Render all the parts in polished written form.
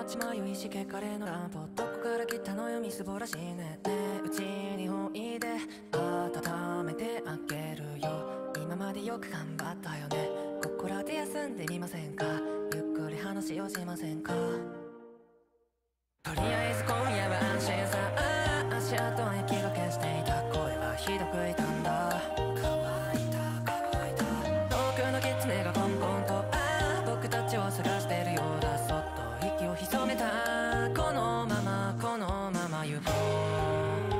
街迷いしけかれのランプどこから来たのよみすぼらしいねねうちにおいで温めてあげるよ今までよく頑張ったよねここらで休んでみませんかゆっくり話をしませんかとりあえず今夜は安心さ足跡は息がけしていた声はひどく痛んだ乾いた乾いた遠くの狐がコンコンと僕たちを探してるようだそっと息を潜めたこのまま行こう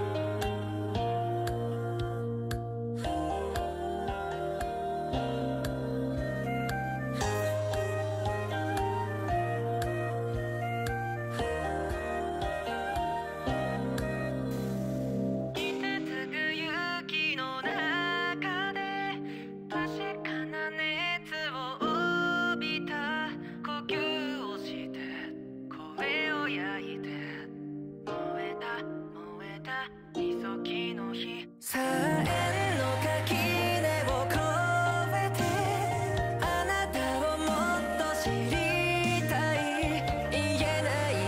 サエンの垣根を越えてあなたをもっと知りたい言え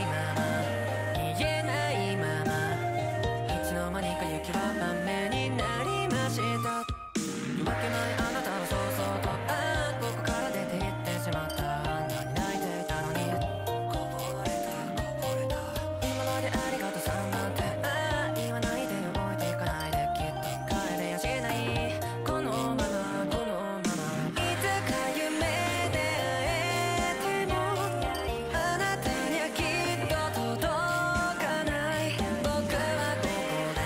ないままいつの間にか雪は雨になりました夜明け前あなたはそうそうとここから出て行ってしまったあんなに泣いていたのにこぼれた今までありがとさんなんて言わないで動いていかないできっと帰れやしないこのままいつか夢で会えてもあなたにはきっと届かない僕はこ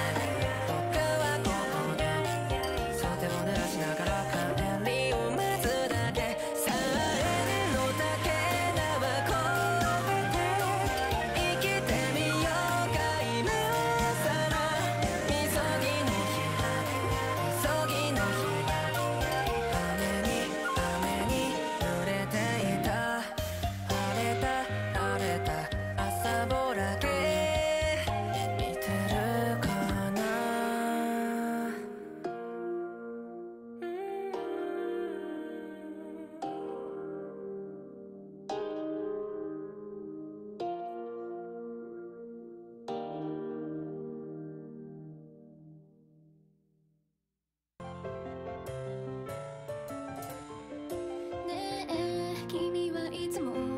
こで袖を濡らしながら帰りを待つだけサエンの竹縄越えて生きてみようか今さら急ぎの日雨に濡れていた晴れた朝ぼらけ見てるかなねえ君はいつも